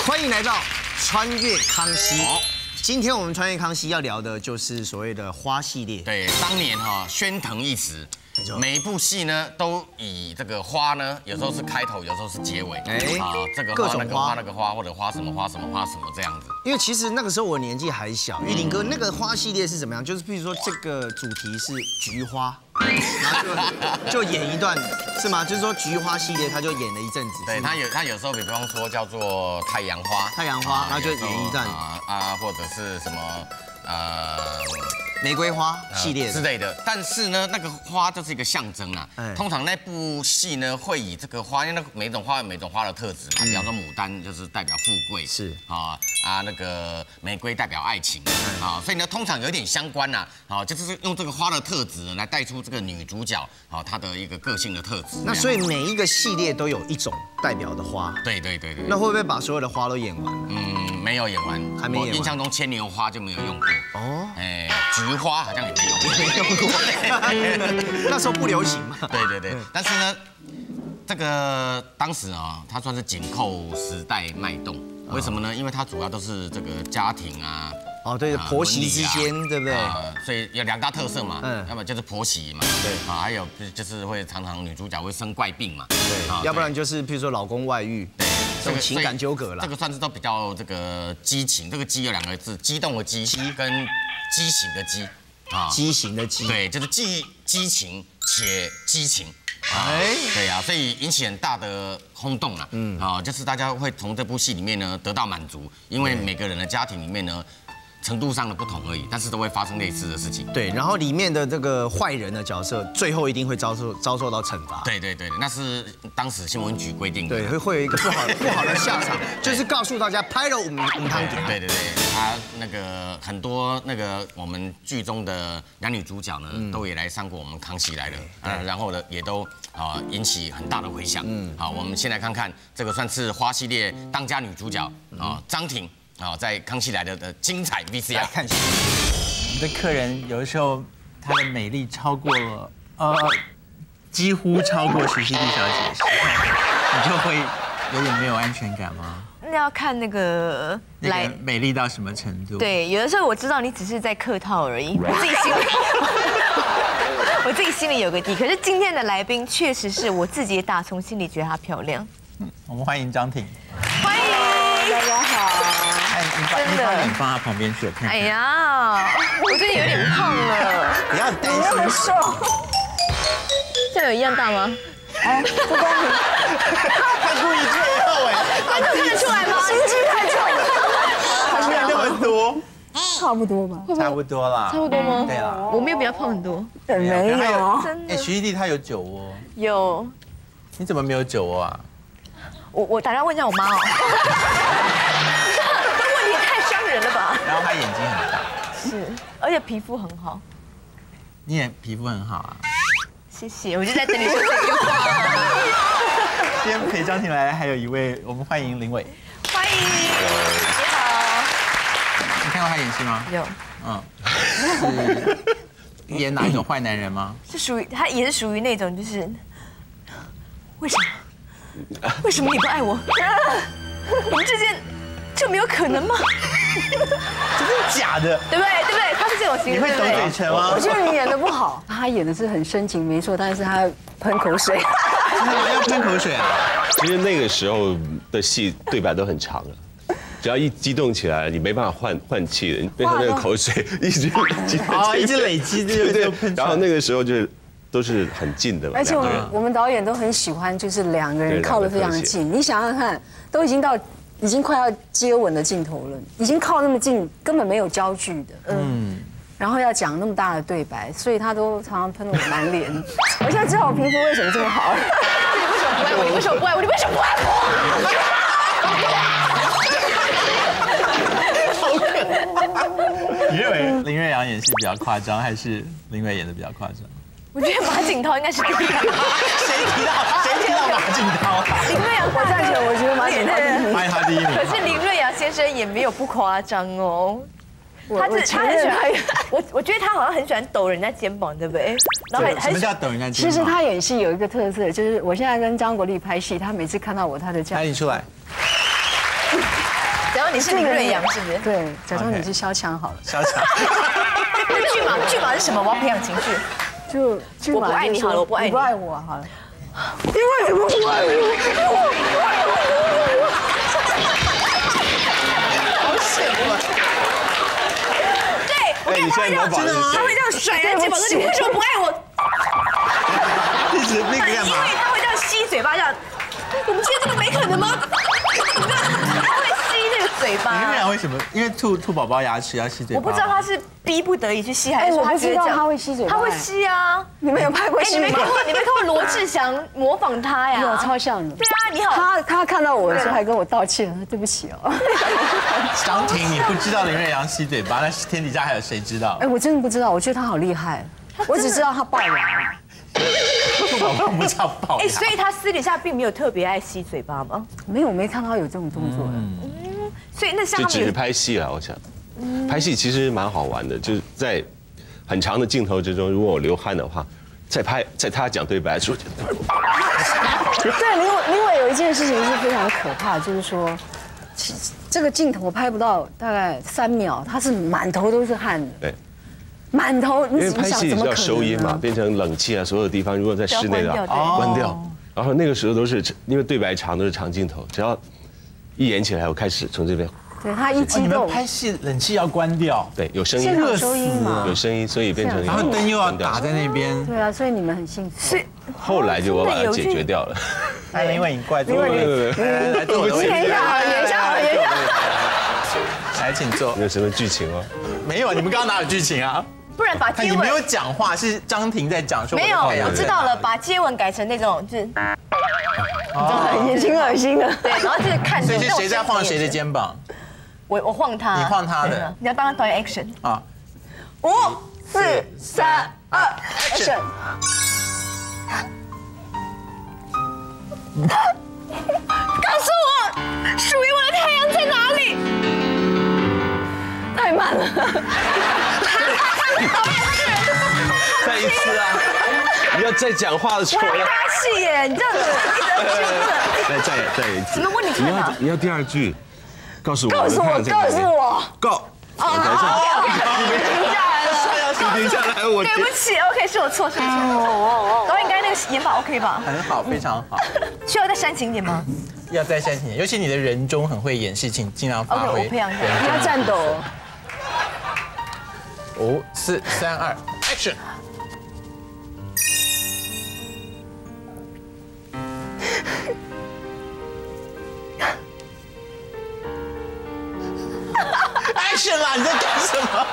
欢迎来到穿越康熙。今天我们穿越康熙要聊的就是所谓的花系列。 对，当年喧腾一时。 每一部戏呢，都以这个花呢，有时候是开头，有时候是结尾。这个花、那个花、那个花，或者花什么花什么花什么这样子。 因为其实那个时候我年纪还小，玉林哥那个花系列是怎么样？就是譬如说这个主题是菊花，然后就演一段是吗？就是说菊花系列他就演了一阵子。 对，他有时候比方说叫做太阳花， 然后就演一段或者是什么玫瑰花系列之类的，但是呢，那个花就是一个象征啊。通常那部戏呢，会以这个花，因为每种花有每种花的特质嘛。比方说牡丹就是代表富贵，是那个玫瑰代表爱情所以呢，通常有点相关呐就是用这个花的特质来带出这个女主角她的一个个性的特质。 那所以每一个系列都有一种代表的花。 对。 那会不会把所有的花都演完？ 没有演完， 还没演完。 我印象中牵牛花就没有用过。菊花好像也没用过， 那时候不流行嘛。 对，但是呢，这个当时它算是紧扣时代脉动。为什么呢？因为它主要都是这个家庭对，婆媳之间，对不对？ 所以有两大特色嘛，要么就是婆媳嘛，对，还有就是会常常女主角会生怪病嘛， 对，要不然就是譬如说老公外遇，对，这种情感纠葛啦。 这个算是都比较这个激情，这个激有两个字，激动的激跟畸形的畸畸形的畸， 对，就是既激情且激情。对呀，所以引起很大的轰动了。就是大家会从这部戏里面呢得到满足，因为每个人的家庭里面呢。程度上的不同而已，但是都会发生类似的事情。 对，然后里面的这个坏人的角色，最后一定会遭受到惩罚。 对，那是当时新闻局规定的。 对，会有一个不好的下场，就是告诉大家拍了五汤给。 对，他那个很多那个我们剧中的男女主角呢，都也来上过我们康熙来了，然后呢也都引起很大的回响。好，我们先来看看这个算是花系列当家女主角张庭。在康熙来了的精彩 VCR 来看一下。 我们的客人有的时候她的美丽超过了几乎超过徐熙娣小姐的时候，你就会有点没有安全感吗？ 那要看那个美丽到什么程度？ 对，有的时候我知道你只是在客套而已，我自己心里有个底。可是今天的来宾确实是我自己打从心里觉得她漂亮。 我们欢迎张庭。 欢迎大家好。 真的，你放他旁边去，我看。 哎呀，我最近有点胖了， 不要担心。 那么瘦，这有一样大吗？不公平！ 他故意最后观众看得出来吗？心机太重了， 他没那么多， 差不多吧？ 差不多啦。 差不多吗？ 对啊， 我没有比他胖很多， 没有。 真的。 徐熙娣她有酒窝， 有。 你怎么没有酒窝啊？ 我打电话问一下我妈这问题太伤人了吧？ 然后她眼睛很大， 是，而且皮肤很好。 你也皮肤很好啊。 谢谢，我就在等你说这句话。 今天陪张庭来还有一位，我们欢迎林伟。 欢迎，你好。 你看过他演戏吗？ 有。 是演哪一种坏男人吗？ 是属于他，也是属于那种就是为什么你不爱我？我们之间就没有可能吗？ 真的假的？ 对不对？他是这种型。 你会抖嘴唇吗？ 我觉得你演的不好。他演的是很深情，没错，但是他喷口水。 要喷口水啊？ 其实那个时候的戏对白都很长了，只要一激动起来，你没办法换气的，变成那个口水一直一直累积，对。 然后那个时候就。都是很近的嘛， 而且我们导演都很喜欢，就是两个人靠得非常近。你想想看，都已经快要接吻的镜头了，已经靠那么近，根本没有焦距的。然后要讲那么大的对白，所以他都常常喷我满脸。我现在知道我皮肤为什么这么好。 你为什么不爱我？你为什么不爱我？你认为林瑞阳演戏比较夸张，还是林伟演的比较夸张？ 我觉得马景涛应该是第一。谁提到马景涛？ 林瑞阳， 我站起来，我觉得马景涛第一名。 欢迎他第一名。 可是林瑞阳先生也没有不夸张哦。他很喜欢，我觉得他好像很喜欢抖人家肩膀，对不对？然后什么叫抖人家肩膀？其实他演戏有一个特色，就是我现在跟张国立拍戏，他每次看到我，他的这样。 拍你出来。 你是林瑞阳是不是？ 对，假装你是萧蔷好了。 萧蔷。 那巨马是什么？我要培养情绪。 就我不爱你好了，我不爱你， 你不爱我好了。因为什么不爱我？ 好险啊！ 对，我看他会这样，真的吗？他会这样甩人肩膀说：“你为什么不爱我？” 一直那个干嘛？ 因为他会这样吸嘴巴，这样。我们今天这个没可能吗？他会吸那个嘴巴。 林瑞阳为什么？因为兔宝宝牙齿要吸嘴巴。 我不知道他是逼不得已去吸，还是说他觉得这样他会吸嘴巴？ 他会吸啊！ 你们有拍过戏吗？ 你没看过罗志祥模仿他呀？ 有，超像的。 对啊，你好。 他看到我的时候还跟我道歉，对不起哦。 张庭，你不知道林瑞阳吸嘴巴，那天底下还有谁知道？ 哎，我真的不知道，我觉得他好厉害，我只知道他龅牙。 兔宝宝不知道龅牙。 哎，所以他私底下并没有特别爱吸嘴巴吗？ 没有，没看到有这种动作。 所以那像就只是拍戏了，我想。拍戏其实蛮好玩的，就是在很长的镜头之中，如果我流汗的话，在他讲对白的时候， 对，另外有一件事情是非常可怕，就是说，这个镜头拍不到大概3秒，他是满头都是汗的。 对。 满头， 因为拍戏要收音嘛，变成冷气啊，所有地方如果在室内的关掉，然后那个时候都是因为对白长都是长镜头，只要一演起来，我开始从这边。 对他一激动， 你们拍戏冷气要关掉， 对，有声音， 热收音嘛， 有声音，所以变成然后灯又要打在那边。 对啊，所以你们很幸福。 后来就我把它解决掉了。 哎，因为你怪罪我，来坐我的位置。演一下， 来，请坐。 有什么剧情哦？ 没有，你们刚刚哪有剧情啊？ 不然把接吻， 你没有讲话，是张庭在讲说。 没有，我知道了，把接吻改成那种就是， 眼睛恶心的。 对，然后就是看。 所以是谁在晃谁的肩膀？ 我晃他， 你晃他的。 你要当导演 action 啊 ！5、4、3、2 ，action！ 告诉我，属于我的太阳在哪里？ 太慢了。 再一次啊！你要再讲话的时候。 我要搭戏耶，你这样子来再一次。 什么问题？ 你要第2句，告诉我。 告诉我。 Go。 停下来了。 停下来，我。 对不起 ，OK， 是我错，是我错。导演刚才那个演法 OK 吧？ 很好，非常好。 需要再煽情一点吗？ 要再煽情点，尤其你的人中很会演戏，请尽量发挥。 OK， 我培养一下。 你要战斗。 5、4、3、2 ，Action！ Action 啦！你在干什么？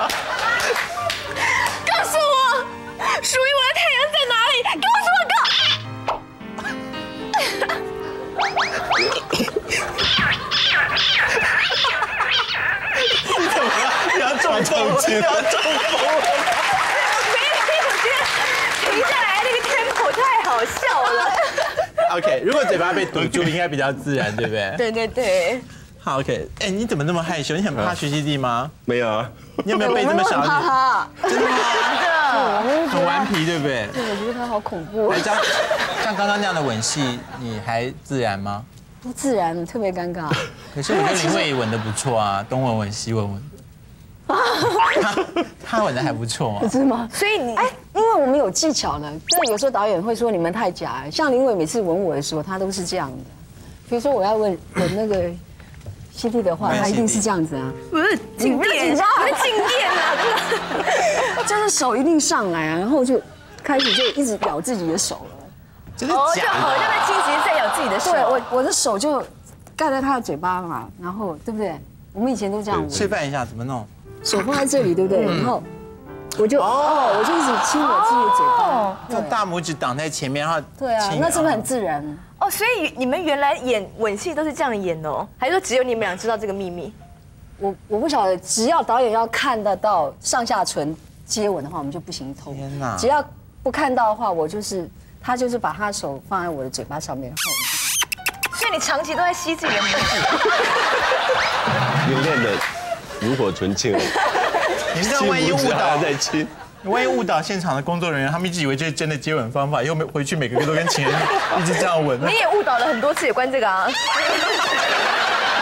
告诉我，属于我的太阳在哪里？告诉我你要中风！你要中风！ 没有，我觉得停下来那个 tempo 太好笑了。 OK， 如果嘴巴被堵住，应该比较自然，对不对？ 对对对。 好 OK， 哎，你怎么那么害羞？你很怕徐熙娣吗？ 没有啊。 你有没有被这么小？ 怕他。 真的吗？很顽皮，对不对？ 对，我觉得他好恐怖。 哎，像刚刚那样的吻戏，你还自然吗？ 不自然，特别尴尬。 可是我觉得林慧吻得不错啊，东吻吻西吻吻。他吻得还不错啊。 是吗？所以你因为我们有技巧呢，所以有时候导演会说你们太假。像林伟每次吻我的时候，他都是这样的。比如说我要吻那个熙娣的话，他一定是这样子啊。 不是静电，不是静电啊， 就是手一定上来啊，然后就开始就一直咬自己的手了。 真的假的？ 好像在亲戚在咬自己的手。 对，我的手就盖在他的嘴巴嘛，然后对不对？我们以前都这样。 示范一下怎么弄。 手放在这里，对不对？然后我就我就一直亲我自己的嘴巴， 用大拇指挡在前面，然后对啊，那是不是很自然？ 哦，所以你们原来演吻戏都是这样演哦，还是说只有你们俩知道这个秘密？ 我不晓得，只要导演要看得到上下唇接吻的话，我们就不行偷。 天哪！ 只要不看到的话，他就是把他手放在我的嘴巴上面，然后所以你长期都在吸自己的拇指。 你练的炉火纯青。 你这样万一误导在亲， 万一误导现场的工作人员，他们一直以为这是真的接吻方法，以后回去每个月都跟情人一直这样吻。 你也误导了很多次，也关这个啊。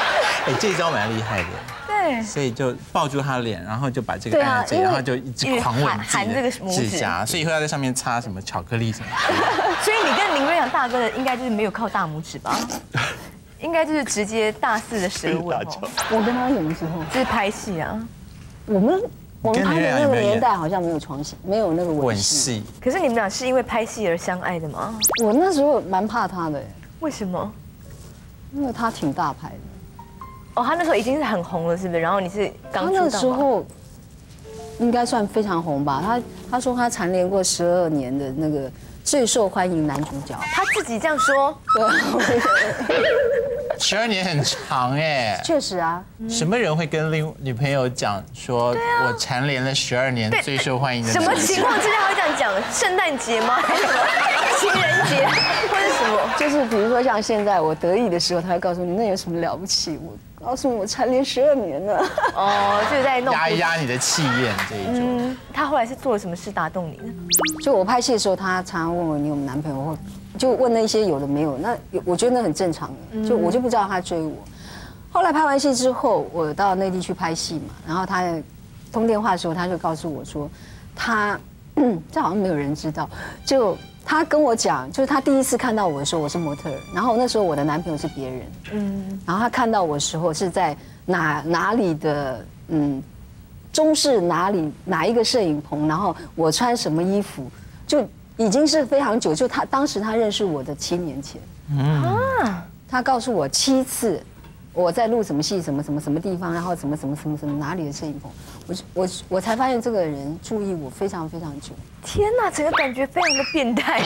哎，这招蛮厉害的。 对， 所以就抱住他的脸，然后就把这个按在这里，然后就一直狂吻自己的指甲，所以以后要在上面擦什么巧克力什么。 所以你跟林瑞阳大哥的应该就是没有靠大拇指吧？应该就是直接大肆的舌吻哦。 我跟他什么时候？ 就是拍戏啊。 我们拍的那个年代好像没有床戏，没有那个吻戏。 可是你们俩是因为拍戏而相爱的吗？ 我那时候蛮怕他的。 为什么？ 因为他挺大牌的。 哦，他那时候已经是很红了，是不是？然后你是刚出道。 他那时候应该算非常红吧？他说他蝉联过12年的那个最受欢迎男主角。 他自己这样说。 对。 12年很长哎。 确实啊。 什么人会跟女朋友讲说，我蝉联了12年最受欢迎的？ 什么情况之下会这样讲？圣诞节吗？还是什么情人节，或者什么？ 就是比如说像现在我得意的时候，他会告诉你那有什么了不起？我告诉你我蝉联12年了。 哦，就是在弄压一压你的气焰这一种。 他后来是做了什么事打动你呢？ 就我拍戏的时候，他常常问我你有没有男朋友，或就问那些有的没有。那我觉得那很正常的，就我就不知道他追我。后来拍完戏之后，我到内地去拍戏嘛，然后他通电话的时候，他就告诉我说，他这好像没有人知道，就他跟我讲，就是他第一次看到我的时候，我是模特儿，然后那时候我的男朋友是别人，然后他看到我的时候是在哪里的中视哪一个摄影棚，然后我穿什么衣服，就已经是非常久，就当时他认识我的7年前，他告诉我7次。我在录什么戏，什么地方，然后什么哪里的摄影棚，我才发现这个人注意我非常非常久。 天哪，整个感觉非常的变态。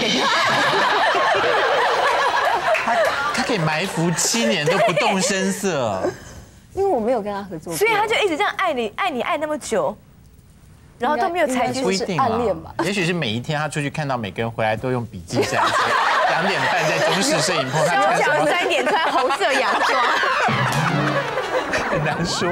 他可以埋伏7年都不动声色， 因为我没有跟他合作过， 所以他就一直这样爱你爱那么久，然后都没有采取暗恋吧？ 也许是每一天他出去看到每个人回来都用笔记下来。2点半在中视摄影棚，他穿什么 ？3点穿红色洋装， 很难说。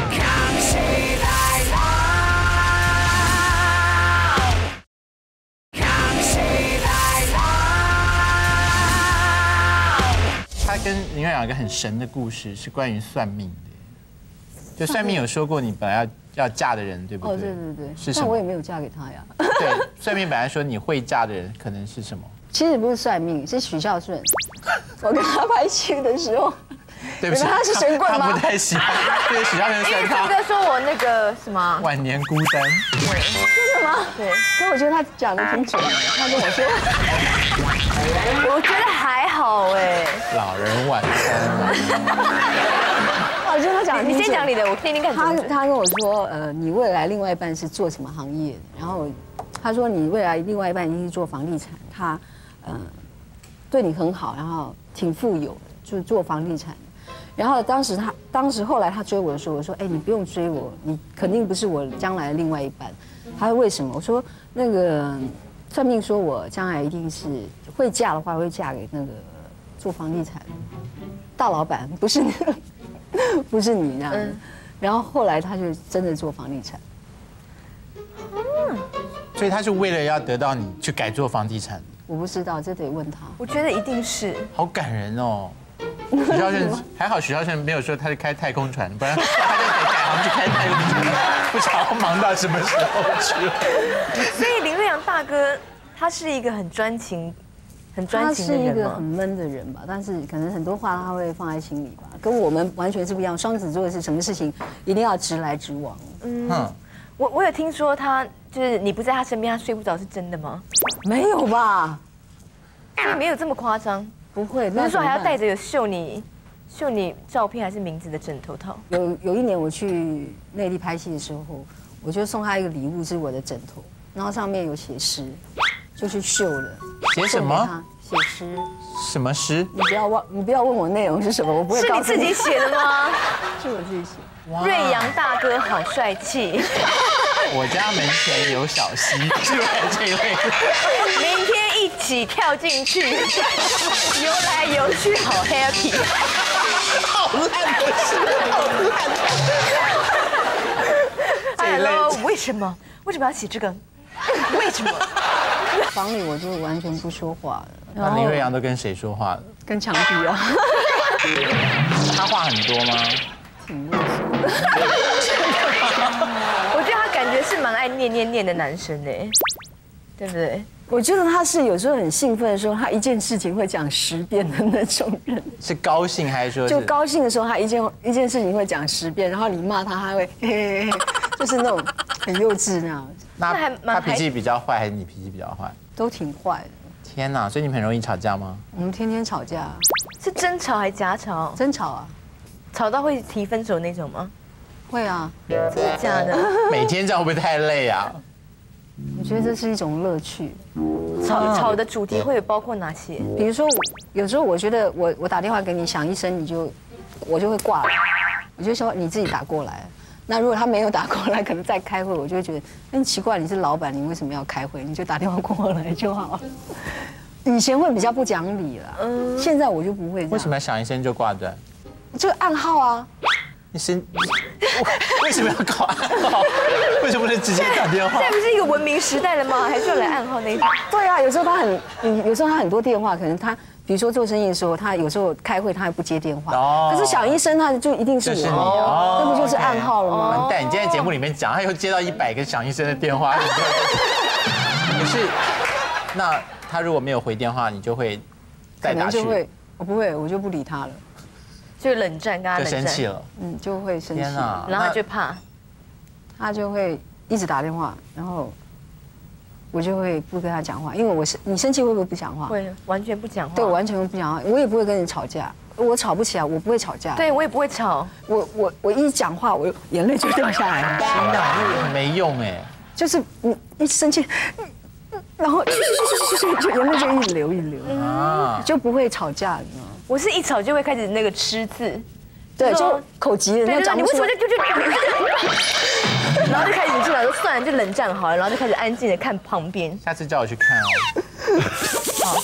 他跟林瑞阳有一个很神的故事，是关于算命的。就算命有说过，你本来要嫁的人，对不对？ 哦，对， 是什么？ 但我也没有嫁给他呀。 对，算命本来说你会嫁的人可能是什么？ 其实不是算命，是许孝顺。我跟他拍戏的时候， 对不起， 他是神棍吗？ 他不太喜欢，对许孝顺算他。 因为哥说我那个什么晚年孤单， 真的吗？对，所以我觉得他讲的挺准的。他跟我说， 我觉得还好哎。 老人晚餐。 我觉得他讲， 你先讲你的，我听听看。 他跟我说，你未来另外一半是做什么行业的？然后他说你未来另外一半一定是做房地产，他对你很好，然后挺富有的，就是做房地产。然后当时后来他追我的时候，我说，哎，你不用追我，你肯定不是我将来的另外一半。他说为什么？我说那个算命说我将来一定是会嫁的话，会嫁给那个做房地产大老板，不是你这样子。然后后来他就真的做房地产。 所以他是为了要得到你去改做房地产？ 我不知道，这得问他。 我觉得一定是。 好感人哦。许孝顺还好，许孝顺没有说他是开太空船，不然他就得改行去开太空船，不知道忙到什么时候去。 所以林瑞阳大哥他是一个很专情的人吗？ 他是一个很闷的人吧，但是可能很多话他会放在心里吧，跟我们完全是不一样。双子座的是什么事情一定要直来直往。 我有听说他就是你不在他身边，他睡不着，是真的吗？ 没有吧？ 所以没有这么夸张。 不会， 不是说还要带着有绣你照片还是名字的枕头套？ 有一年我去内地拍戏的时候，我就送他一个礼物，是我的枕头，然后上面有写诗，就去绣了。 写什么？ 写诗。 什么诗？ 你不要问我内容是什么，我不会告诉你。 是你自己写的吗？ 是我自己写。 瑞阳大哥好帅气。 我家门前有小溪，是这一位。 明天一起跳进去，游来游去好 happy。 好烂的事，好烂的。 Hello， 为什么要写这个？为什么？ 房里我就完全不说话了。 那林瑞阳都跟谁说话了？ 跟墙壁啊。 他话很多吗？ 挺啰嗦的。 我觉得他感觉是蛮爱念的男生哎，对不对？ 我觉得他是有时候很兴奋的时候，他一件事情会讲10遍的那种人。 是高兴还是说？ 就高兴的时候，他一件事情会讲10遍，然后你骂他，他会嘿嘿嘿，就是那种很幼稚那样。 那他脾气比较坏，还是你脾气比较坏？ 都挺坏的。 天哪，所以你们很容易吵架吗？ 我们天天吵架。 是争吵还是假吵？ 争吵啊。 吵到会提分手那种吗？ 会啊。 真的假的？ 每天这样会不会太累啊？ 我觉得这是一种乐趣。 吵的主题会有包括哪些？ 比如说，有时候我觉得我打电话给你响一声，我就会挂了，我就说你自己打过来。那如果他没有打过来，可能在开会，我就会觉得很奇怪，你是老板，你为什么要开会？你就打电话过来就好。以前会比较不讲理了，现在我就不会这样。 为什么要响一声就挂断？ 就暗号啊。 你为什么要搞暗号？为什么不能直接打电话？ 现在不是一个文明时代了吗？还是要来暗号那一种？ 对啊，有时候他很多电话，可能他比如说做生意的时候，他有时候开会他还不接电话，可是响一声他就一定是我，这不就是暗号了吗？ 完蛋！你今天在节目里面讲，他又接到100个响一声的电话，可是那他如果没有回电话，你就会再打去？ 我不会，我就不理他了。 就冷战，跟他冷战， 就生气了， 就会生气， 天哪！ 然后他就怕， 他就会一直打电话，然后我就会不跟他讲话，因为你生气会不会不讲话？ 会，完全不讲话。 对，我完全不讲话，我也不会跟你吵架，我吵不起来，我不会吵架。 对，我也不会吵， 我一讲话，我眼泪就掉下来了。 天哪，那没用哎， 就是你一生气，然后就眼泪就一直流啊，就不会吵架，你知道吗？ 我是一吵就会开始那个吃字， 对，就口急了， 对，你为什么就，然后就开始你就想说算了，就冷战好了，然后就开始安静的看旁边。 下次叫我去看哦。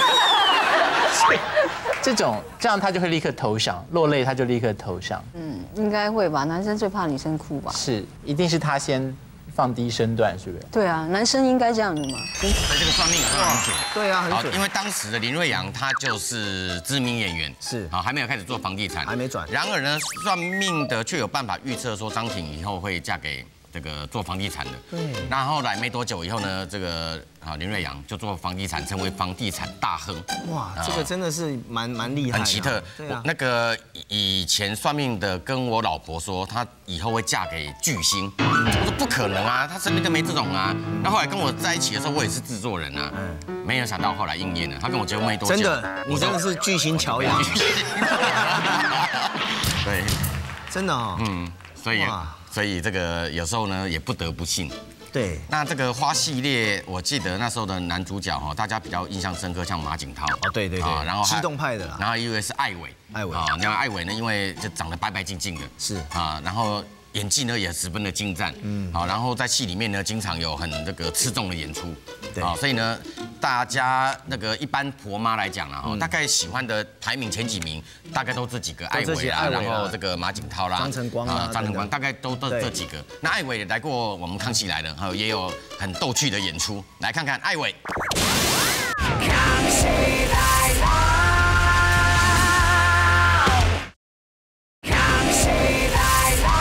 这样他就会立刻投降，落泪他就立刻投降。 应该会吧，男生最怕女生哭吧？ 是，一定是他先放低身段，是不是？ 对啊，男生应该这样的嘛。 所以这个算命也算很准。 对啊，很准。 因为当时的林瑞阳他就是知名演员， 是还没有开始做房地产， 还没转。 然而呢，算命的却有办法预测说张庭以后会嫁给这个做房地产的。对。那后来没多久以后呢，这个林瑞阳就做房地产，成为房地产大亨。哇， 这个真的是蛮厉害， 很奇特。 对啊。 那个以前算命的跟我老婆说，她以后会嫁给巨星。我说不可能啊，她身边都没这种啊。那后来跟我在一起的时候，我也是制作人啊。没有想到后来应验了，她跟我结婚没多久。 真的，你真的是巨星乔洋。 对， 真的哦。 所以这个有时候呢也不得不信。 对。 那这个花系列，我记得那时候的男主角大家比较印象深刻，像马景涛。 对。然后激动派的啦。 然后一位是艾伟。那艾伟呢，因为就长得白白净净的。是。然后演技呢也十分的精湛。然后在戏里面呢，经常有很这个吃重的演出。对。所以呢，大家那个一般婆妈来讲啊，大概喜欢的排名前几名，大概都这几个，艾伟啊，然后这个马景涛啦， 张晨光啊， 大概都这几个。那艾伟也来过我们康熙来了，也有很逗趣的演出，来看看艾伟。康熙来了，康熙来了。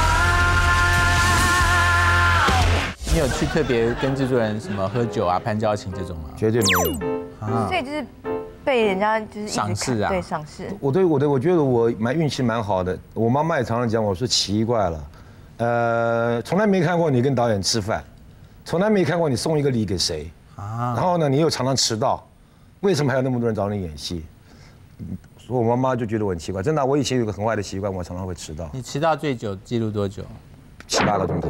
你有去特别跟制作人什么喝酒啊、攀交情这种吗？ 绝对没有。 所以就是被人家就是赏识啊， 对，赏识。 我觉得我运气蛮好的。我妈妈也常常讲我说奇怪了，从来没看过你跟导演吃饭，从来没看过你送一个礼给谁啊。然后呢，你又常常迟到，为什么还有那么多人找你演戏？所以我妈妈就觉得我很奇怪。真的，我以前有个很坏的习惯，我常常会迟到。 你迟到最久记录多久 ？7、8个钟头。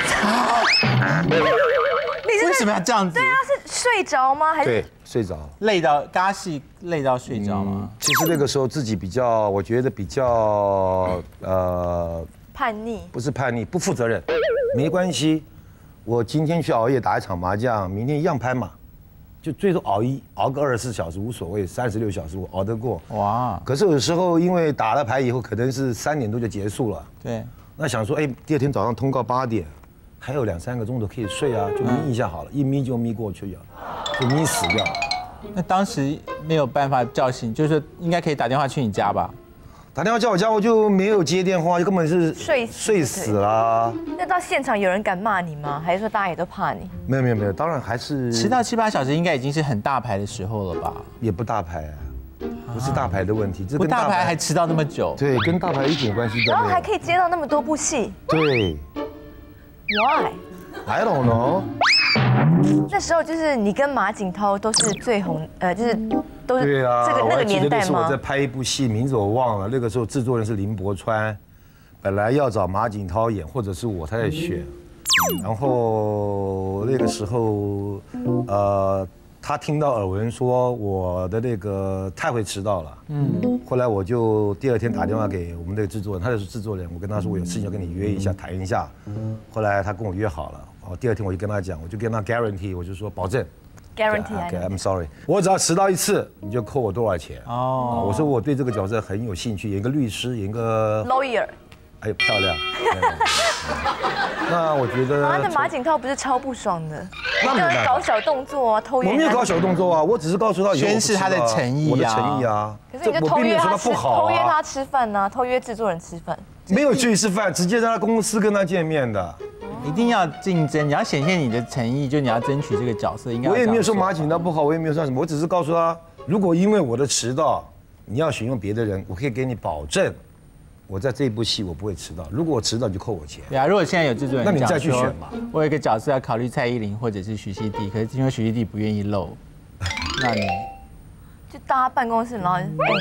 为什么要这样子？ 对啊，是睡着吗？还是对，睡着。 累到尬戏累到睡着吗？ 其实那个时候自己我觉得比较叛逆。 不是叛逆，不负责任。没关系，我今天去熬夜打一场麻将，明天一样拍嘛，就最多熬个24小时无所谓，36小时我熬得过。哇！可是有时候因为打了牌以后，可能是3点多就结束了。 对。 那想说，第二天早上通告8点。还有2、3个钟头可以睡啊，就眯一下好了，一眯就眯过去了，就眯死掉。 那当时没有办法叫醒，就是说应该可以打电话去你家吧？ 打电话叫我家，我就没有接电话，就根本是睡死了。 那到现场有人敢骂你吗？还是说大家也都怕你？ 没有，当然还是迟到7、8小时，应该已经是很大牌的时候了吧？ 也不大牌啊，不是大牌的问题，这不大牌还迟到那么久， 对，跟大牌一点关系都没有。 然后还可以接到那么多部戏， 对 ，Why？ I don't know。 那时候就是你跟马景涛都是最红，就是都是对啊， 那个年代吗？ 是我在拍一部戏，名字我忘了。那个时候制作人是林柏川，本来要找马景涛演，或者是我他在选。然后那个时候，他听到耳闻说我的那个太会迟到了，后来我就第2天打电话给我们那个制作人，他就是制作人，我跟他说我有事情要跟你约一下，谈一下。后来他跟我约好了，第2天我就跟他讲，我就跟他 guarantee， 我就说保证。I'm sorry， 我只要迟到1次，你就扣我多少钱？哦，我说我对这个角色很有兴趣，演一个律师，演一个 lawyer， 哎呦漂亮。那我觉得， 那马景涛不是超不爽的， 那没办法搞小动作啊，偷约。 我没有搞小动作啊，我只是告诉他宣示他的诚意啊， 我的诚意啊。 可是你就偷约他吃饭呢，偷约制作人吃饭。 没有去吃饭，直接在他公司跟他见面的。 一定要竞争，你要显现你的诚意，就你要争取这个角色。应该我也没有说马景涛不好，我也没有说什么，我只是告诉他，如果因为我的迟到，你要选用别的人，我可以给你保证，我在这部戏我不会迟到。如果我迟到，你就扣我钱。 对啊，如果现在有制作人， 那你再去选吧。 我有一个角色要考虑蔡依林或者是徐熙娣，可是因为徐熙娣不愿意露，那你就到他办公室，然后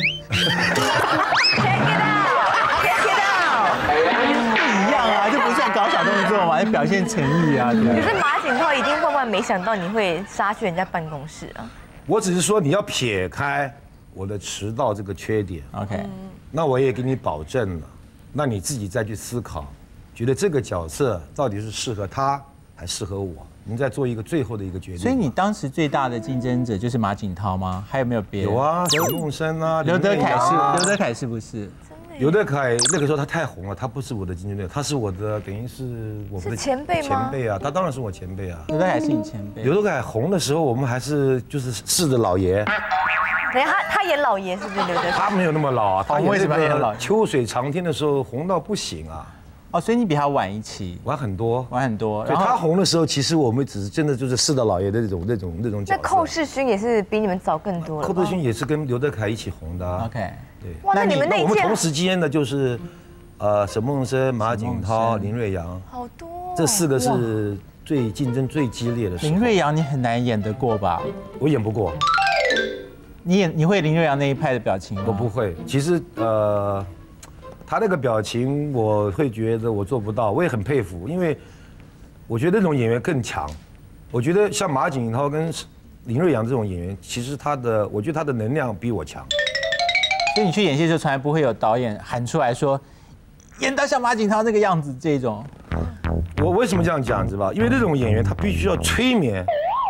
check it out，check it out。 一样啊，就不是要搞小动作嘛，要表现诚意啊。 可是马景涛一定万万没想到你会杀去人家办公室啊！ 我只是说你要撇开我的迟到这个缺点 ，OK， 那我也给你保证了，那你自己再去思考，觉得这个角色到底是适合他还适合我，您再做一个最后的一个决定。 所以你当时最大的竞争者就是马景涛吗？还有没有别人？ 有啊，沈梦生啊， 刘德凯是，刘德凯是不是？ 刘德凯那个时候他太红了，他不是我的竞争对手，他是我的等于是我们的前辈吗？ 前辈啊，他当然是我前辈啊。 刘德凯是你前辈。 刘德凯红的时候，我们还是就是是的老爷。 等下他演老爷是不是刘德凯？ 他没有那么老啊，他为什么演老？ 秋水长天的时候红到不行啊。 哦，所以你比他晚一期， 晚很多， 晚很多。 所以他红的时候，其实我们只是真的就是是的老爷的那种角色。 那寇世勋也是比你们早更多了。 寇世勋也是跟刘德凯一起红的。 OK。 对， 哇，那你们那一届， 我们同时间的就是，沈梦生、马景涛、林瑞阳， 好多， 这4个是最竞争最激烈的时候。 林瑞阳你很难演得过吧？ 我演不过。 你会林瑞阳那一派的表情吗？ 我不会。其实他那个表情我会觉得我做不到，我也很佩服，因为我觉得那种演员更强。我觉得像马景涛跟林瑞阳这种演员，其实我觉得他的能量比我强。 所以你去演戏的时候，从来不会有导演喊出来说，演到像马景涛那个样子这种。 我为什么这样讲，你知道吧？因为那种演员他必须要催眠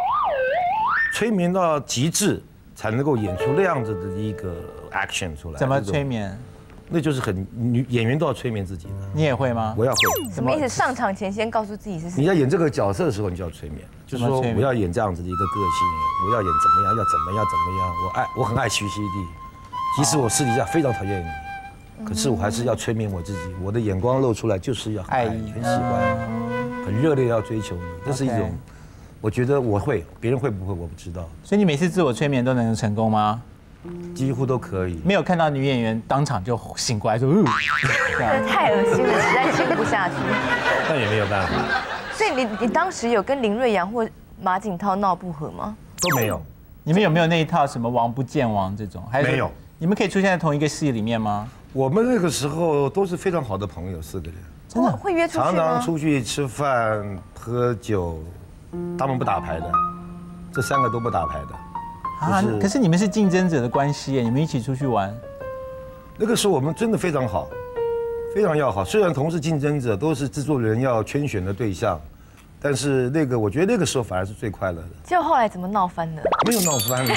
到极致，才能够演出那样子的一个 action 出来。 怎么催眠？ 那就是演员都要催眠自己的。 你也会吗？ 我要会。 什么意思？上场前先告诉自己是谁？ 你要演这个角色的时候，你就要催眠，就是说我要演这样子的一个个性，我要演怎么样，要怎么样。我很爱徐熙娣。即使我私底下非常讨厌你，可是我还是要催眠我自己，我的眼光露出来就是要爱你，很喜欢，很热烈要追求你，这是一种，我觉得我会，别人会不会我不知道。 所以你每次自我催眠都能成功吗？ 几乎都可以。 没有看到女演员当场就醒过来说， 这太恶心了，实在听不下去。 那也没有办法。 所以你当时有跟林瑞阳或马景涛闹不和吗？ 都没有。 你们有没有那一套什么王不见王这种？ 没有。 你们可以出现在同一个戏里面吗？ 我们那个时候都是非常好的朋友，4个人。 真的会约出去吗？ 常常出去吃饭、喝酒，他们不打牌的，这3个都不打牌的。 啊，可是你们是竞争者的关系耶，你们一起出去玩。 那个时候我们真的非常好，非常要好。虽然同是竞争者，都是制作人要圈选的对象，但是我觉得那个时候反而是最快乐的。 结果后来怎么闹翻的？ 没有闹翻。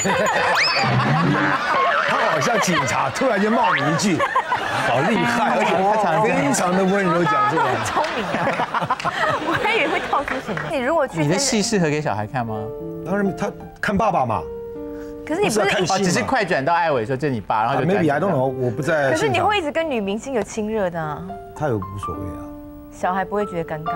他好像警察，突然间冒你一句，好厉害，而且他非常的温柔讲出来。 很聪明啊！我还以为会套出什么。你如果去， 你的戏适合给小孩看吗？ 当然，他看爸爸嘛。 可是你不是只是快转到艾伟说这你爸，然后就 maybe I don't know， 我不在。 可是你会一直跟女明星有亲热的啊？ 他有无所谓啊。 小孩不会觉得尴尬？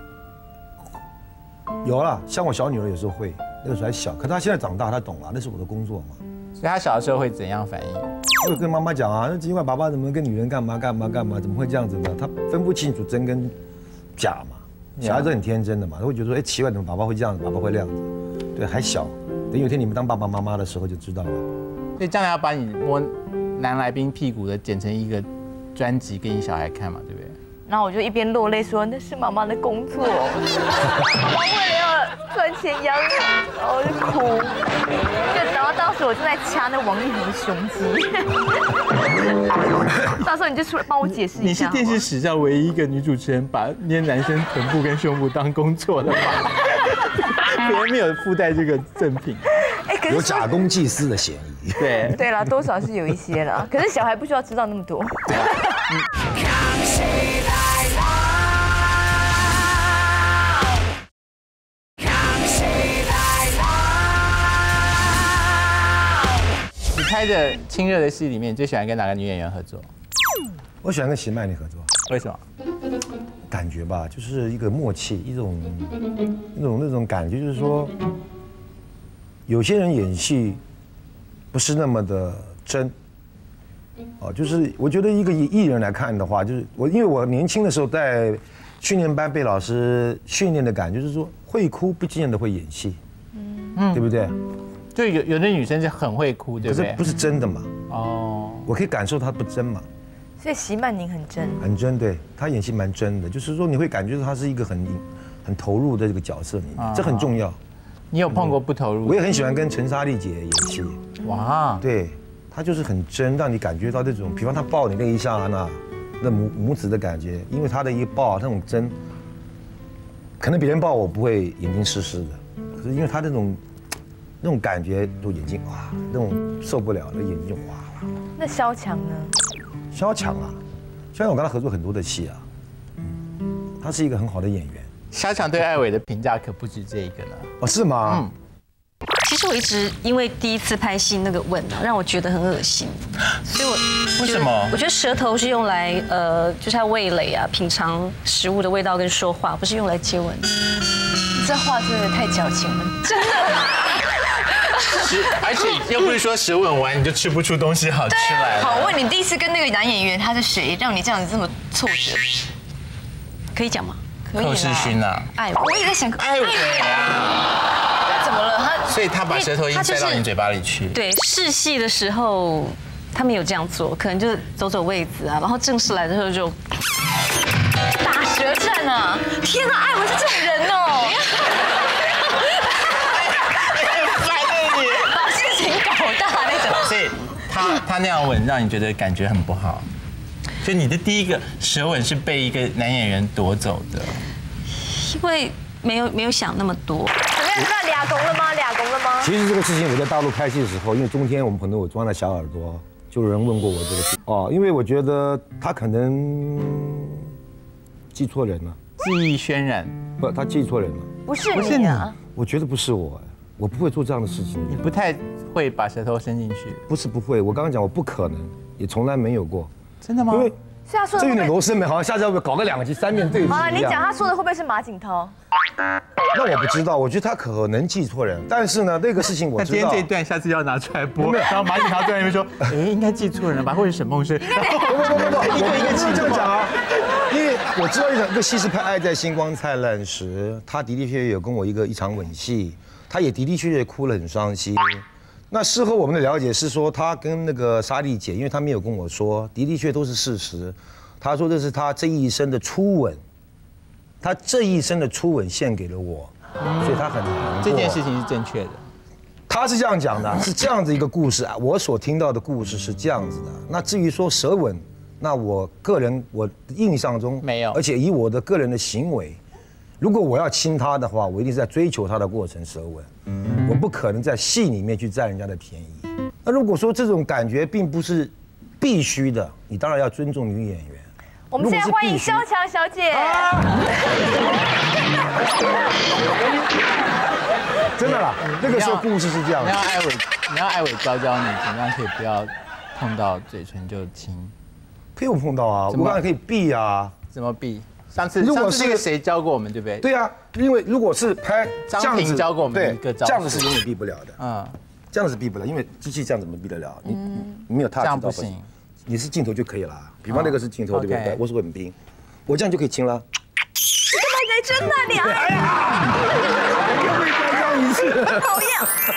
有啦，像我小女儿有时候会，那个时候还小，可她现在长大，她懂了，那是我的工作嘛。 所以她小的时候会怎样反应？ 我会跟妈妈讲啊，那今晚爸爸怎么跟女人干嘛，怎么会这样子呢？他分不清楚真跟假嘛。小孩子很天真的嘛，他会觉得说，哎，奇怪，怎么爸爸会这样子，爸爸会那样子？对，还小，等有一天你们当爸爸妈妈的时候就知道了。 所以将来要把你摸男来宾屁股的剪成一个专辑给你小孩看嘛，对不对？ 然后我就一边落泪说：“那是妈妈的工作，妈为了要赚钱养你，然后我就哭。然后当时我正在掐那王力宏的胸肌，到时候你就出来帮我解释一下。” 你是电视史上唯一一个女主持人把捏男生臀部跟胸部当工作的吗？别人没有附带这个赠品。 有假公济私的嫌疑。 对对啦，多少是有一些啦。可是小孩不需要知道那么多。 你拍的亲热的戏里面，你最喜欢跟哪个女演员合作？ 我喜欢跟席曼妮合作。 为什么？ 感觉吧，就是一个默契，一种那种感觉，就是说，有些人演戏不是那么的真。哦，就是我觉得一个艺人来看的话，就是因为我年轻的时候在训练班被老师训练的感觉，就是说会哭不见得会演戏，对不对？ 就有的女生是很会哭，对不对？ 可是不是真的嘛？ 哦， 我可以感受她不真嘛。 所以席曼宁很真， 很真，对，她演戏蛮真的，就是说你会感觉到她是一个很投入的这个角色里面，这很重要。 你有碰过不投入？ 我也很喜欢跟陈莎莉姐演戏。哇，对，她就是很真，让你感觉到这种，比方她抱你那一下那母子的感觉，因为她的一抱那种真，可能别人抱我不会眼睛湿湿的，可是因为她那种感觉，都眼睛哇，那种受不了，那眼睛就哇。 那萧蔷呢？ 萧蔷啊，萧蔷我跟他合作很多的戏啊，他是一个很好的演员。 萧蔷对艾伟的评价可不止这一个呢。 哦，是吗？ 其实我一直因为第一次拍戏那个吻啊，让我觉得很恶心，所以为什么？ 我觉得舌头是用来就是要味蕾啊，品尝食物的味道跟说话，不是用来接吻。 你这话真的太矫情了，真的。 而且又不是说舌吻完你就吃不出东西好吃来了。 好，我问你，第一次跟那个男演员他是谁，让你这样子这么挫折？ 可以讲吗？ 可以啦。寇世勋啊， 艾伟，我也在想艾伟啊， 怎么了？ 所以他把舌头音塞到你嘴巴里去。 对，试戏的时候他们有这样做，可能就走位子啊，然后正式来的时候就打舌战啊！天哪，艾伟是这种人哦。把事情搞大那种。 所以他那样吻让你觉得感觉很不好，所以你的第一个舌吻是被一个男演员夺走的， 因为没有想那么多。 那俩公了吗？ 其实这个事情我在大陆拍戏的时候，因为中间我们朋友我装了小耳朵，就有人问过我这个事哦，因为我觉得他可能记错人了， 记忆渲染。 不，他记错人了。 不是你啊？ 我觉得不是我，我不会做这样的事情。 你不太会把舌头伸进去？ 不是不会，我刚刚讲我不可能，也从来没有过。 真的吗？ 因为这有点罗生门，好像下次要不要搞个2集3面对峙？ 好了，你讲他说的会不会是马景涛？ 那我不知道，我觉得他可能记错人，但是呢，那个事情我知道。 今天这一段下次要拿出来播，然后马景涛在那边说，哎，应该记错人吧，或者沈梦生。不， 一个这样讲啊，因为我知道一个戏是拍《爱在星光灿烂时》，他的确有跟我一场吻戏，他也的确哭了很伤心。那事后我们的了解是说，他跟那个莎莉姐，因为他没有跟我说，的确都是事实。他说这是他这一生的初吻，他这一生的初吻献给了我，所以他很难过。 这件事情是正确的。 他是这样讲的，是这样子一个故事啊，我所听到的故事是这样子的。那至于说舌吻，那我个人我印象中没有， 而且以我的个人的行为，如果我要亲他的话，我一定是在追求他的过程舌吻，我不可能在戏里面去占人家的便宜。那如果说这种感觉并不是必须的，你当然要尊重女演员。 我们现在欢迎萧蔷小姐。 真的啦，那个时候故事是这样。 你要艾伟教教你，怎么样可以不要碰到嘴唇就亲？ 不用碰到啊，我刚才可以避啊。 怎么避？上次那个谁教过我们，对不对？ 对啊，因为如果是拍张平教过我们一个招式， 这样子是永远避不了的。嗯，这样子是避不了，因为机器这样怎么避得了？你没有他这样不行。 你是镜头就可以了。比方那个是镜头，对不对？我是稳冰，我这样就可以亲了。 你干嘛在真的你啊？ 哎呀，又被高高一次， 讨厌。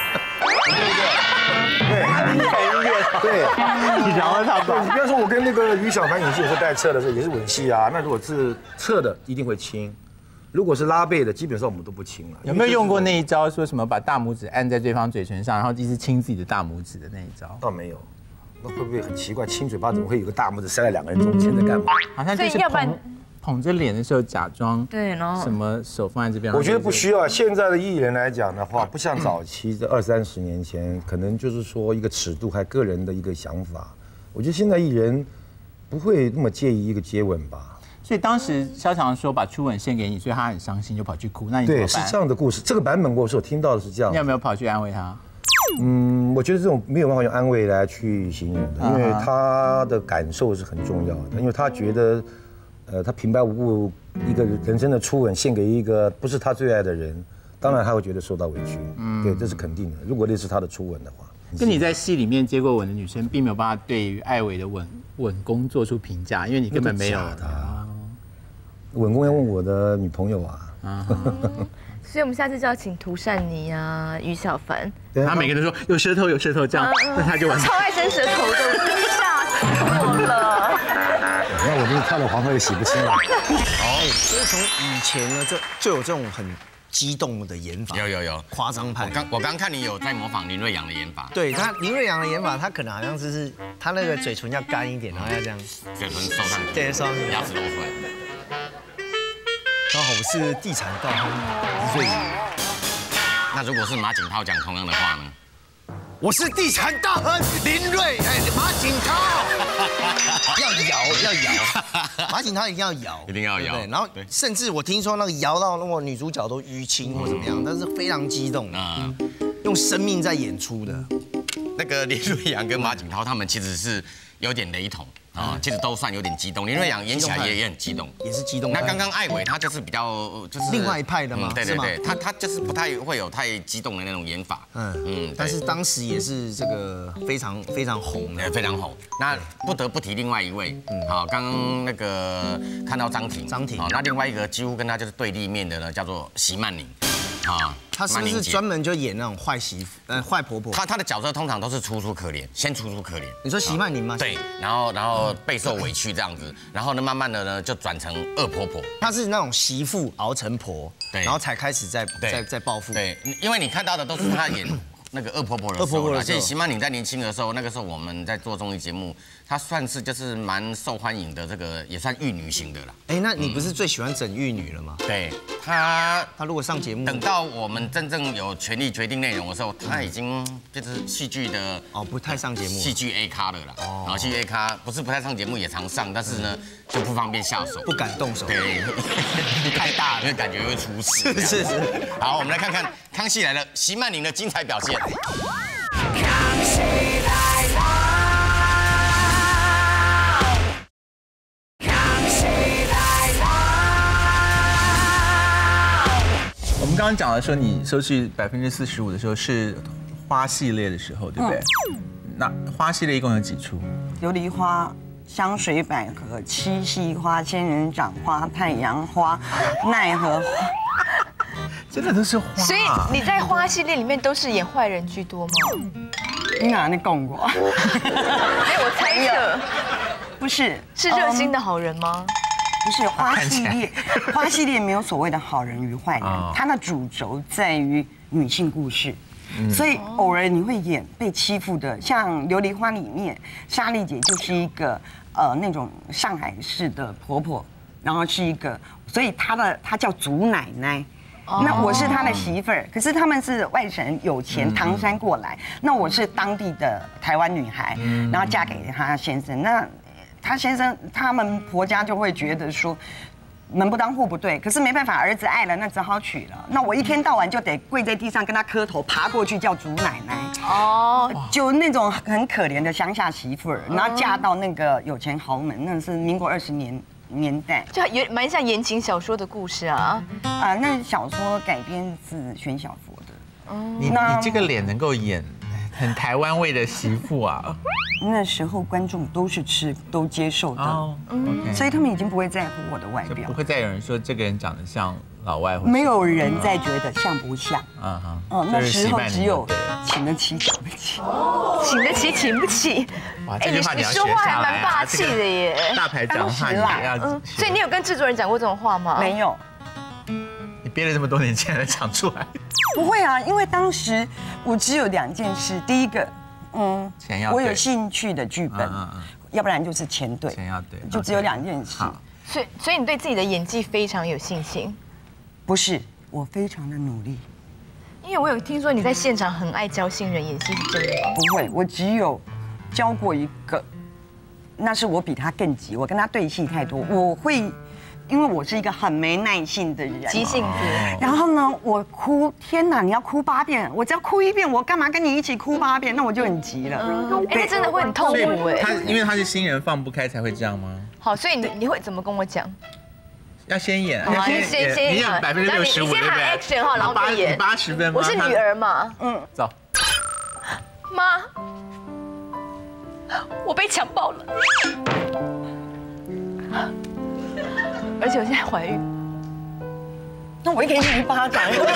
对， 你饶了他吧。 比方说，我跟那个于小凡演戏有时候带侧的时候也是吻戏啊。那如果是侧的，一定会亲；如果是拉背的，基本上我们都不亲了。 有没有用过那一招，说什么把大拇指按在对方嘴唇上，然后一直亲自己的大拇指的那一招？ 倒没有。那会不会很奇怪？亲嘴巴怎么会有个大拇指塞在2个人中间在干嘛？ 好像就是捧着脸的时候假装对，然后什么手放在这边。 我觉得不需要。现在的艺人来讲的话，不像早期的20-30年前，可能就是说一个尺度还个人的一个想法。我觉得现在艺人不会那么介意一个接吻吧。 所以当时萧蔷说把初吻献给你，所以他很伤心，就跑去哭。那你怎么办？ 对，是这样的故事。这个版本我所听到的是这样。 你有没有跑去安慰他？ 我觉得这种没有办法用安慰来去形容的，因为他的感受是很重要的，因为他觉得。他平白无故一个人生的初吻献给一个不是他最爱的人，当然他会觉得受到委屈。对，这是肯定的。如果那是他的初吻的话， 跟你在戏里面接过吻的女生，并没有办法对于艾伟的吻功做出评价，因为你根本没有的。 吻功要问我的女朋友啊。 所以我们下次就要请涂善妮啊、于小凡， 他每个人都说有舌头有舌头这样，那他就完。 超爱伸舌头的，我吓死我了。 那我就是看了黄河也洗不清了。 所以从以前呢，就有这种很激动的演法， 有夸张派。 我刚看你有在模仿林瑞阳的演法， 对他林瑞阳的演法，他可能好像是他那个嘴唇要干一点，然后要这样， 嘴唇收上去， 对，收上去， 牙齿露出来。 刚好我是地产大亨林瑞阳， 那如果是马景涛讲同样的话呢？ 我是地产大亨林瑞，马景涛要摇，马景涛一定要摇， 一定要摇。 对，然后甚至我听说那个摇到那个女主角都淤青或怎么样，但是非常激动啊，用生命在演出的。 那个林瑞阳跟马景涛他们其实是有点雷同。其实都算有点激动，林瑞阳演起来也很激动， 也是激动。 那刚刚艾伟他就是比较就是另外一派的嘛， 对，他就是不太会有太激动的那种演法， 但是当时也是这个非常红的， 非常红。那不得不提另外一位，好，刚刚那个看到张庭，那另外一个几乎跟他就是对立面的呢，叫做席曼宁， 她是不是专门就演那种坏媳妇、坏婆婆？ 她的角色通常都是楚楚可怜，先楚楚可怜。 你说席曼宁吗？ 对，然后备受委屈这样子，然后呢，慢慢的呢就转成恶婆婆。 她是那种媳妇熬成婆，对，然后才开始在报复。 对，因为你看到的都是她演那个恶婆婆的时候，而且席曼宁在年轻的时候，那个时候我们在做综艺节目，她算是就是蛮受欢迎的，这个也算玉女型的啦。 哎，那你不是最喜欢整玉女了吗？ 对，她如果上节目， 等到我们真正有权利决定内容的时候，她已经就是戏剧的不太上节目， 戏剧 A 咖的啦。然后戏剧 A 咖不是不太上节目，也常上，但是呢就不方便下手， 不敢动手， 对，太大了，因为感觉会出事。 是。 好，我们来看看《康熙来了》席曼宁的精彩表现。 我们刚刚讲了说你收视45%的时候是花系列的时候，对不对？那花系列一共有几出？ 琉璃花、香水百合、七夕花、仙人掌花、太阳花、奈何花， 真的都是花。 所以你在花系列里面都是演坏人居多吗？ 你哪里讲过？ 没有，我猜测， 不是， 是热心的好人吗？ 不是花系列，花系列没有所谓的好人与坏人，它的主轴在于女性故事。所以偶尔你会演被欺负的，像《琉璃花》里面，莎莉姐就是一个那种上海式的婆婆，然后是一个，所以她叫祖奶奶。那我是她的媳妇儿，可是他们是外省有钱唐山过来，那我是当地的台湾女孩，然后嫁给她先生。那她先生他们婆家就会觉得说， 门不当户不对，可是没办法，儿子爱了，那只好娶了。那我一天到晚就得跪在地上跟他磕头，爬过去叫祖奶奶。哦，就那种很可怜的乡下媳妇儿，然后嫁到那个有钱豪门，那是民国20年代， 就蛮像言情小说的故事啊。 那小说改编自玄小佛的。 你这个脸能够演很台湾味的媳妇啊。 那时候观众都是都接受的，所以他们已经不会在乎我的外表， 不会再有人说这个人长得像老外， 没有人再觉得像不像。那时候只有请得起请不起， 请得起请不起。 哇，这句话你要学说话还下来蛮霸气的耶。 大牌讲话你要， 所以你有跟制作人讲过这种话吗？ 没有。 你憋了这么多年，竟然讲出来？ 不会啊，因为当时我只有2件事，第一个。我有兴趣的剧本，要不然就是钱对， 钱要对， 就只有2件事。 所以你对自己的演技非常有信心？ 不是，我非常的努力。 因为我有听说你在现场很爱教新人演戏，是真的吗？ 不会，我只有教过一个，那是我比他更急，我跟他对戏太多，我会。因为我是一个很没耐性的人， 急性子。 然后呢，我哭，天哪，你要哭8遍，我只要哭1遍，我干嘛跟你一起哭8遍？那我就很急了。 那真的会很痛苦哎。 因为他是新人放不开才会这样吗？ 好，所以你会怎么跟我讲？ 要先演， 先你有65%，对不对？ 先喊 action 哈，然后就演。 80分吗？ 我是女儿嘛。 走。 妈，我被强暴了。而且我现在怀孕， 那我给你1巴掌。 对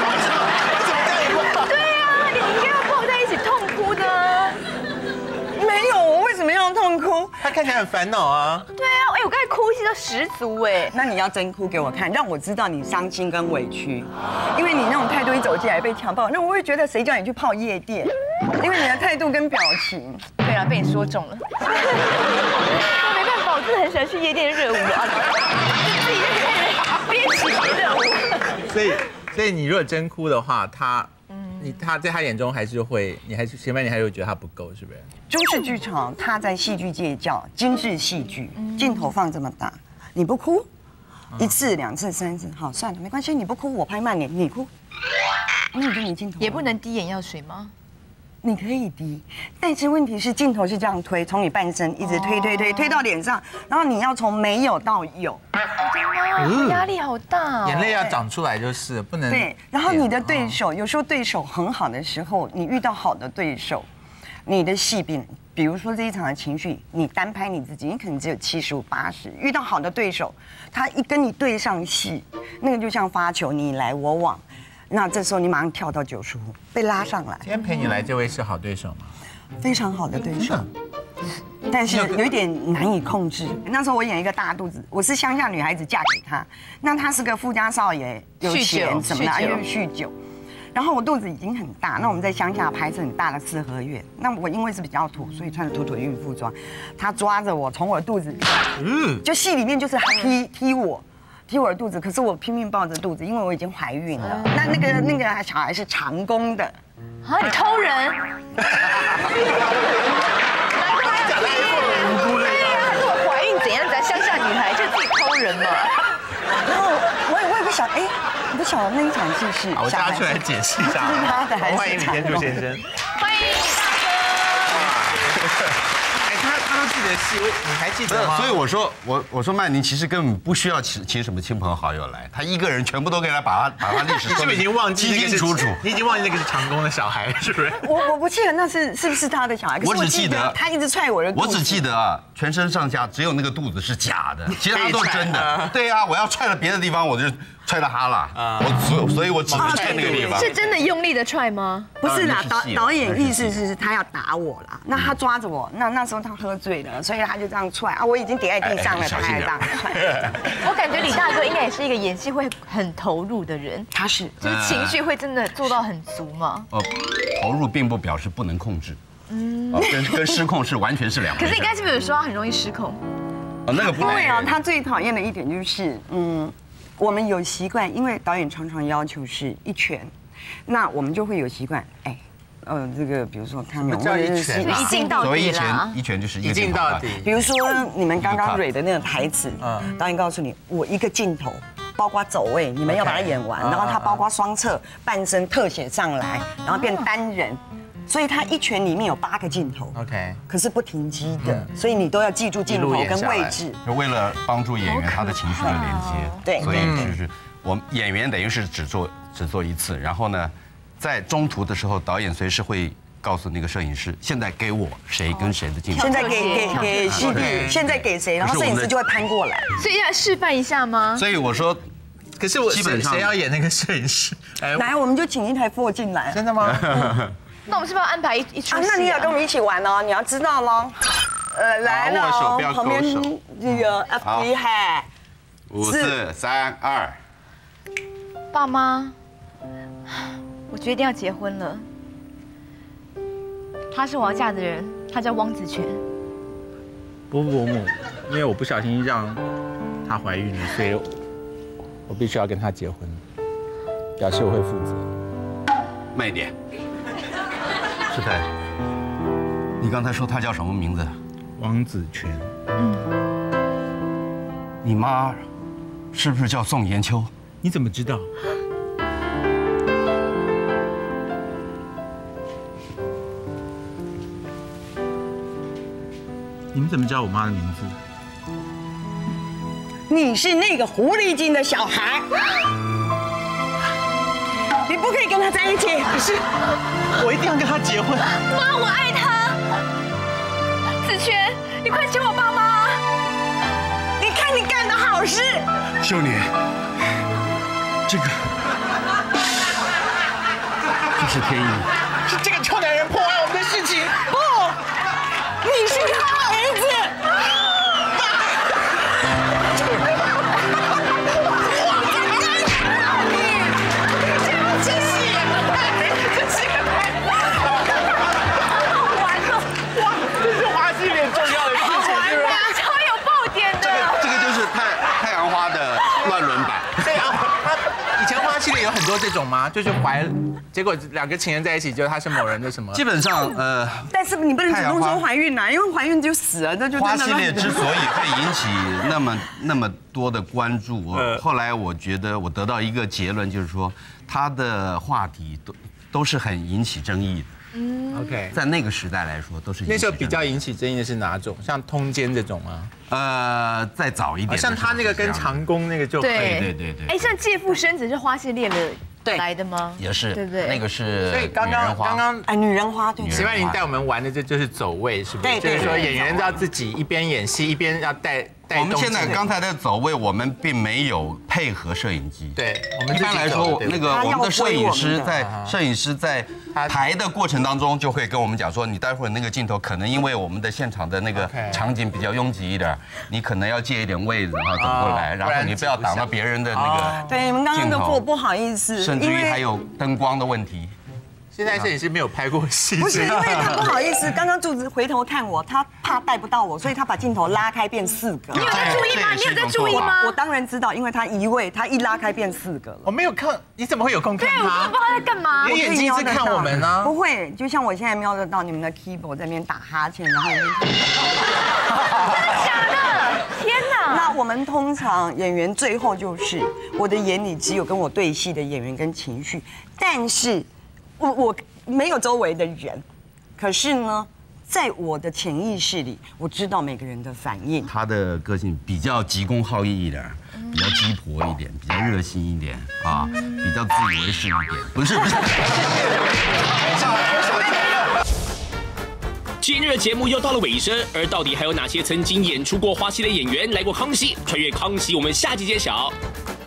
啊，你应该要抱在一起痛哭的。 没有，我为什么要痛哭？ 他看起来很烦恼啊。 对啊，我刚才哭戏都十足哎。 那你要真哭给我看，让我知道你伤心跟委屈，因为你那种态度一走进来被强暴，那我会觉得谁叫你去泡夜店？因为你的态度跟表情。 对啊，被你说中了。没办法，我真的很喜欢去夜店热舞啊。自己编起热舞。 所以你如果真哭的话，他在他眼中还是会，你还是前面你还是会觉得他不够，是不是？ 中式剧场它在戏剧界叫精致戏剧，镜头放这么大，你不哭，1次、2次、3次，好算了，没关系，你不哭，我拍慢点，你哭，那你就没镜头。 也不能滴眼药水吗？ 你可以滴，但是问题是镜头是这样推，从你半身一直推到脸上，然后你要从没有到有。 压力好大， 眼泪要长出来就是不能。 对，然后你的对手有时候对手很好的时候，你遇到好的对手，你的戏比如说这一场的情绪，你单拍你自己，你可能只有75、80，遇到好的对手，他一跟你对上戏，那个就像发球，你来我往。那这时候你马上跳到95，被拉上来。 今天陪你来这位是好对手吗？ 非常好的对手，但是有一点难以控制。那时候我演一个大肚子，我是乡下女孩子嫁给他，那他是个富家少爷，有钱什么的，又酗酒。然后我肚子已经很大，那我们在乡下拍是很大的4合院。那我因为是比较土，所以穿着土孕妇装。他抓着我从我的肚子，就戏里面就是踢我的肚子，可是我拼命抱着肚子，因为我已经怀孕了。那个小孩是长工的， 啊，你偷人？难怪他要踢你。对呀，如果怀孕怎样？咱乡下女孩就自己偷人嘛。 然后我也不晓得，我不晓得那一场戏是。 我叫他出来解释一下。 是他的还是？ 欢迎李天柱先生。 欢迎李大哥。 他自己的戏，你还记得吗？ 所以我说曼妮其实根本不需要请什么亲朋好友来，他一个人全部都给他把他历史说已经忘记清清楚楚。 你已经忘记那个是长工的小孩，是不是？ 我不记得那是不是他的小孩， 我只记得他一直踹我的肚子。 我只记得啊，全身上下只有那个肚子是假的，其他都是真的。对啊，我要踹到别的地方我就踹到他了。所以我只踹那个地方。 是真的用力的踹吗？ 不是啦，导演意思是他要打我啦。那他抓着我，那时候他喝醉了，所以他就这样踹啊。我已经跌在地上了，他还这样踹。 我感觉李大哥应该也是一个演戏会很投入的人。 他是， 就是情绪会真的做到很足吗？ 投入并不表示不能控制。跟失控是完全是两回事。 可是你刚才是不是有说他很容易失控？ 那个不会啊，他最讨厌的一点就是，我们有习惯，因为导演常常要求是1拳，那我们就会有习惯， 这个比如说看有叫一拳， 一镜到底啦。 一拳就是一镜到底。 比如说你们刚刚蕊的那个台词，导演告诉你，我一个镜头。包括走位，你们要把它演完，然后它包括双侧、半身特写上来，然后变单人，所以它一拳里面有8个镜头 ，OK， 可是不停机的，所以你都要记住镜头跟位置， 就为了帮助演员他的情绪的连接， 对， 所以就是我们演员等于是只做一次，然后呢，在中途的时候，导演随时会告诉那个摄影师，现在给我谁跟谁的镜头， 现在给戏弟，现在给谁，然后摄影师就会攀过来， 所以要示范一下吗？ 所以我说。 可是我基本上谁要演那个摄影师？ 来，我们就请一台 4进来。 真的吗？ 那我们是不是要安排一出戏？ 那你也跟我们一起玩哦，你要知道喽。来了，旁边这个 FB 嗨 ，5、4、3、2。 爸妈，我决定要结婚了。他是我要嫁的人，他叫汪子权。 伯父伯母，因为我不小心让她怀孕了，所以。我必须要跟他结婚，表示我会负责。 慢一点。世泰，你刚才说他叫什么名字？ 汪子权。 你妈是不是叫宋延秋？ 你怎么知道？你们怎么知道我妈的名字？ 你是那个狐狸精的小孩，你不可以跟他在一起。 可是，我一定要跟他结婚。 妈，我爱他。子权，你快救我爸妈！ 你看你干的好事。 秀年，这是天意。 是这个臭男人破坏我们的事情。 不，你是他儿子。 有很多这种吗？就是结果2个情人在一起，就他是某人的什么？ 基本上但是你不能主动说怀孕啊，因为怀孕就死了，那就花系列之所以会引起那么多的关注，后来我觉得我得到一个结论，就是说他的话题都是很引起争议的。 OK， 在那个时代来说，都是那时候比较引起争议的是哪种？像通奸这种吗？ 再早一点， 像他那个跟长工那个就对。哎，像借腹生子是花系列的来的吗？ 也是， 对不对？ 那个是。 所以刚刚女人花对。 徐曼玲带我们玩的这就是走位，是不是？就是说演员要自己一边演戏一边要带。 我们现在刚才的走位，我们并没有配合摄影机。 对，我们一般来说，那个我们的摄影师在排的过程当中，就会跟我们讲说，你待会儿那个镜头可能因为我们的现场的那个场景比较拥挤一点，你可能要借一点位置，然后走过来，然后你不要挡到别人的那个。 对，你们刚刚的不好意思， 甚至于还有灯光的问题。 现在摄影师没有拍过戏， 不是因为他不好意思，刚刚柱子回头看我，他怕带不到我，所以他把镜头拉开变4个。 你有在注意吗？你有在注意吗？ 我当然知道，因为他移位，他一拉开变4个了。 我没有看，你怎么会有空看他？ 对，我根本不知道他在干嘛。 你眼睛是看我们呢？ 不会，就像我现在瞄得到你们的 keyboard 在那边打哈欠，然后已经。 真的假的？天哪！ 那我们通常演员最后就是我的眼里只有跟我对戏的演员跟情绪，但是我没有周围的人，可是呢，在我的潜意识里，我知道每个人的反应。 他的个性比较急公好义一点，比较鸡婆一点，比较热心一点啊，比较自以为是一点。不是。 今日的节目又到了尾声，而到底还有哪些曾经演出过花系的演员来过康熙？穿越康熙，我们下集揭晓。